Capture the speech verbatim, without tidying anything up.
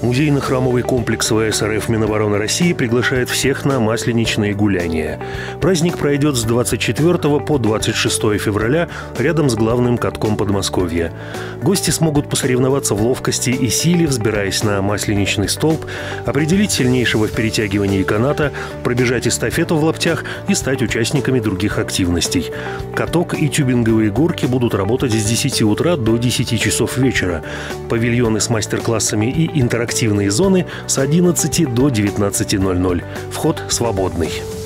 Музейно-храмовый комплекс вэ эс эр эф Минобороны России приглашает всех на масленичные гуляния. Праздник пройдет с двадцать четвёртого по двадцать шестое февраля рядом с главным катком Подмосковья. Гости смогут посоревноваться в ловкости и силе, взбираясь на масленичный столб, определить сильнейшего в перетягивании каната, пробежать эстафету в лаптях и стать участниками других активностей. Каток и тюбинговые горки будут работать с десяти утра до десяти часов вечера. Павильоны с мастер-классами и интерактивные зоны с одиннадцати до девятнадцати ноль-ноль. Вход свободный.